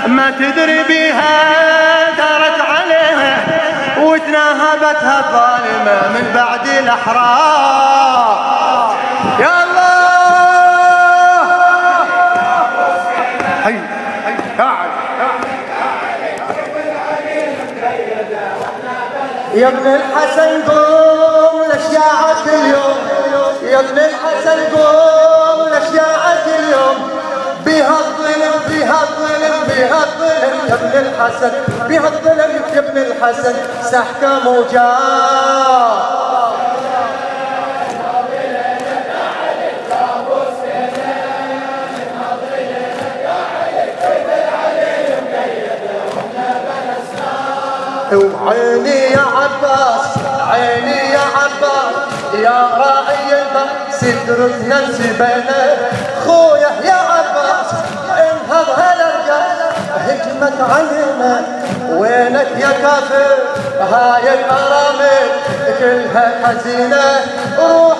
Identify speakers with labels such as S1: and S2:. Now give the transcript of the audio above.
S1: ما تدري بيها دارت عليها وتناهبتها الظالمة من بعد الأحرار. يا الله حي قاعد يا ابن الحسن قوم لشياعك اليوم، يا ابن الحسن قوم لشياعك اليوم، بها الظلم بها الظلم بها الظلم يا ابن الحسن، بها الظلم يا ابن الحسن سحكم وجار. وعيني يا عباس عيني يا عباس يا راعي البأس سترتنا انسبينا خويا يا عباس انهض هالرجال هجمت علينا وينك يا كافر هاي الارامل كلها حزينه.